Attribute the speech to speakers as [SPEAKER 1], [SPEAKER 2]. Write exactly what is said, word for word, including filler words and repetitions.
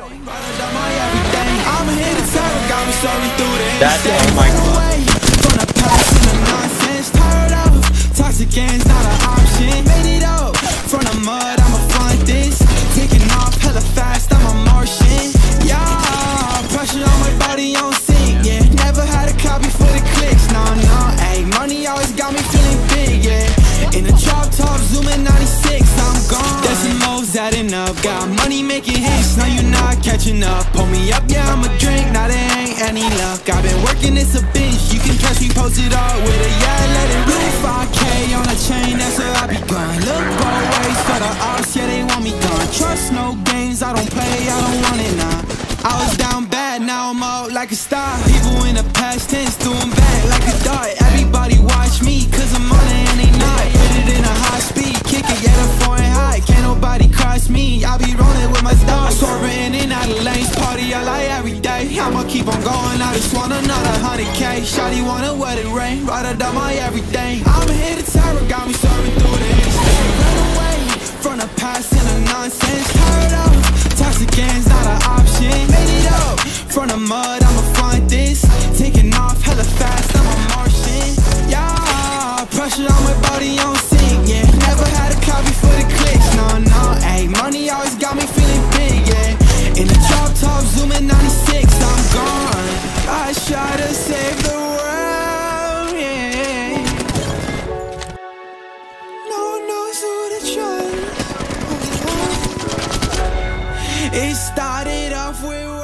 [SPEAKER 1] I'm here to tell her, got me sorry through the
[SPEAKER 2] That's oh my god.
[SPEAKER 1] From the past and the nonsense, tired of toxic games, not an option. Made it up from the mud, I'ma front this. Taking off hella fast, I'm a Martian. Yeah, pressure on my body on sync. Yeah, never had a copy for the clicks. No, no, ayy, money always got me feeling big. Yeah, in the drop top, zooming ninety-six, I'm gone. Decimals adding up, got money making hits. Now you not catching up. Pull me up, yeah, I'm a drink. Now there ain't any luck. I've been working this a bitch. You can catch me posted up with a yeah, let it rip. five K on a chain, that's where I be gone. Look both ways for the ops, yeah, they want me gone. Trust no games, I don't play, I don't want it now. I was down bad, now I'm out like a star. People in the past tense doing bad like a dart. Everybody watch me, cause I'm on it and they not. Hit it in a high speed, kick it, yeah, the foreign high. Can't nobody cross me, I be rolling with my stars. Swerving in and out of lanes, party I like every day. I'ma keep on going, I just want another hundred K. Shawty wanna wet it rain, ride or die my everything. I'm here to terror, got me serving through the insane. Run away from the past and the nonsense, tired of toxic games, not an option. Made it up from the mud, I'ma find this. Taking off hella fast, I'm a Martian. Yeah, pressure on my body on sync. Yeah, never had a copy for the clicks. No, no, ayy, money always got me feeling big. Yeah, in the drop top, zooming ninety-six, I'm gone. I try to save the world. Yeah, no one knows who to trust. It started off with